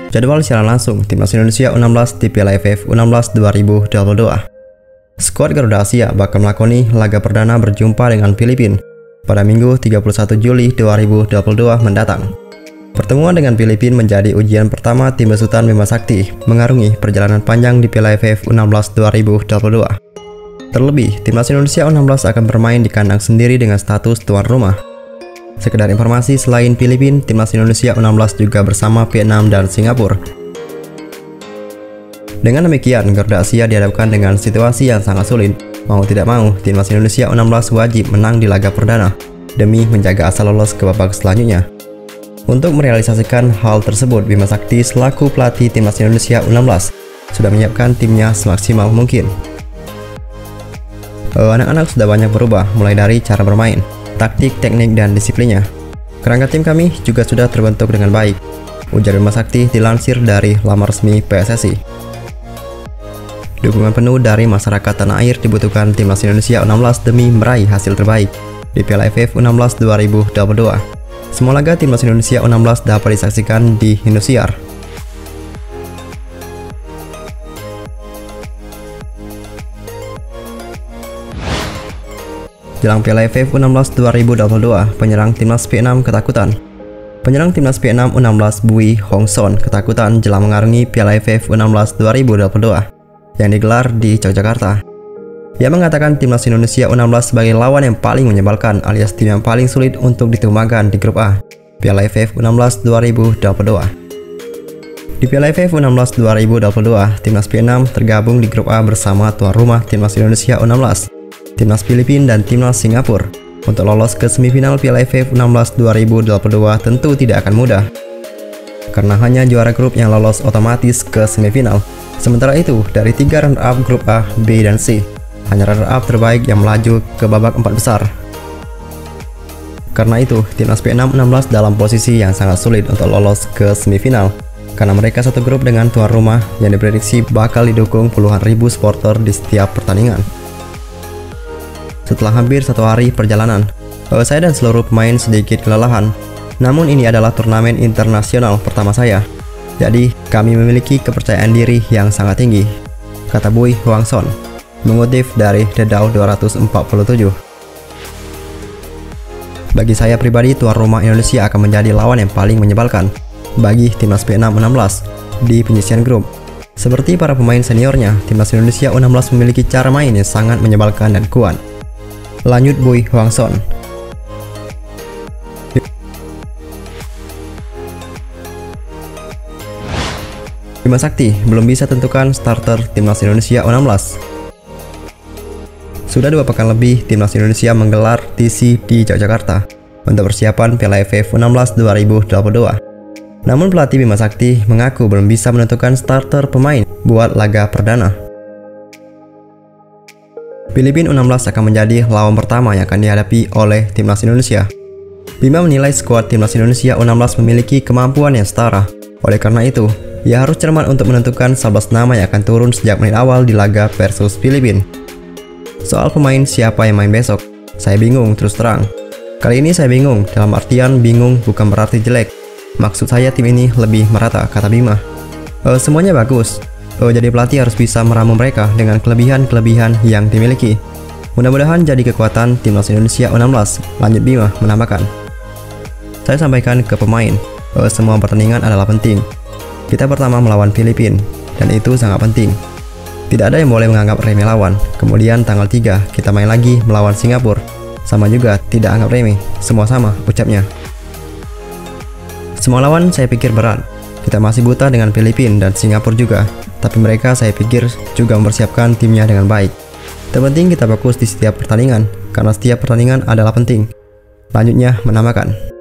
Jadwal siaran langsung Timnas Indonesia U16 di Piala AFF U16 2022. Skuad Garuda Asia bakal melakoni laga perdana berjumpa dengan Filipina pada Minggu 31 Juli 2022 mendatang. Pertemuan dengan Filipina menjadi ujian pertama tim besutan Bima Sakti mengarungi perjalanan panjang di Piala AFF U16 2022. Terlebih, Timnas Indonesia U16 akan bermain di kandang sendiri dengan status tuan rumah. Sekedar informasi, selain Filipina, Timnas Indonesia U16 juga bersama Vietnam dan Singapura. Dengan demikian, Garuda Asia dihadapkan dengan situasi yang sangat sulit. Mau tidak mau, Timnas Indonesia U16 wajib menang di laga perdana demi menjaga asa lolos ke babak selanjutnya. Untuk merealisasikan hal tersebut, Bima Sakti selaku pelatih Timnas Indonesia U16 sudah menyiapkan timnya semaksimal mungkin. Anak-anak sudah banyak berubah, mulai dari cara bermain, taktik, teknik, dan disiplinnya. Kerangka tim kami juga sudah terbentuk dengan baik, ujar Bima Sakti dilansir dari laman resmi PSSI. Dukungan penuh dari masyarakat tanah air dibutuhkan Timnas Indonesia U16 demi meraih hasil terbaik di Piala AFF U16 2022. Semua laga Timnas Indonesia U16 dapat disaksikan di Indosiar. Jelang Piala AFF U16 2022, penyerang Timnas Vietnam ketakutan. Penyerang Timnas Vietnam U16 Bui Hong Son ketakutan jelang mengarungi Piala AFF U16 2022 yang digelar di Yogyakarta. Ia mengatakan Timnas Indonesia U16 sebagai lawan yang paling menyebalkan alias tim yang paling sulit untuk ditumbangkan di grup A Piala AFF U16 2022. Di Piala AFF U16 2022, Timnas Vietnam tergabung di grup A bersama tuan rumah Timnas Indonesia U16, Timnas Filipina, dan Timnas Singapura. Untuk lolos ke semifinal Piala AFF U16 2022 tentu tidak akan mudah, karena hanya juara grup yang lolos otomatis ke semifinal. Sementara itu, dari 3 runner-up grup A, B, dan C, hanya runner-up terbaik yang melaju ke babak 4 besar. Karena itu, Timnas Vietnam U16 dalam posisi yang sangat sulit untuk lolos ke semifinal, karena mereka satu grup dengan tuan rumah yang diprediksi bakal didukung puluhan ribu supporter di setiap pertandingan. Setelah hampir 1 hari perjalanan, saya dan seluruh pemain sedikit kelelahan. Namun ini adalah turnamen internasional pertama saya, jadi kami memiliki kepercayaan diri yang sangat tinggi, kata Bui Hong Son, mengutip dari The Daw 247. Bagi saya pribadi, tuan rumah Indonesia akan menjadi lawan yang paling menyebalkan bagi Timnas Vietnam U16 di penyisian grup. Seperti para pemain seniornya, Timnas Indonesia U16 memiliki cara main yang sangat menyebalkan dan kuat, lanjut Bui Hong Son. Bima Sakti belum bisa tentukan starter Timnas Indonesia U16. Sudah 2 pekan lebih Timnas Indonesia menggelar TC di Yogyakarta untuk persiapan Piala AFF U16 2022. Namun pelatih Bima Sakti mengaku belum bisa menentukan starter pemain buat laga perdana. Filipina U16 akan menjadi lawan pertama yang akan dihadapi oleh Timnas Indonesia. Bima menilai skuad Timnas Indonesia U16 memiliki kemampuan yang setara. Oleh karena itu, ia harus cermat untuk menentukan 11 nama yang akan turun sejak menit awal di laga versus Filipina. Soal pemain siapa yang main besok, saya bingung terus terang. Kali ini saya bingung, dalam artian bingung bukan berarti jelek. Maksud saya tim ini lebih merata, kata Bima. Semuanya bagus. Jadi pelatih harus bisa meramu mereka dengan kelebihan-kelebihan yang dimiliki. Mudah-mudahan jadi kekuatan Timnas Indonesia U16, lanjut Bima menambahkan. Saya sampaikan ke pemain, semua pertandingan adalah penting. Kita pertama melawan Filipina, dan itu sangat penting. Tidak ada yang boleh menganggap remeh lawan. Kemudian tanggal 3 kita main lagi melawan Singapura. Sama juga, tidak anggap remeh, semua sama, ucapnya. Semua lawan saya pikir berat. Kita masih buta dengan Filipina dan Singapura juga, tapi mereka saya pikir juga mempersiapkan timnya dengan baik. Terpenting kita fokus di setiap pertandingan, karena setiap pertandingan adalah penting, lanjutnya menambahkan.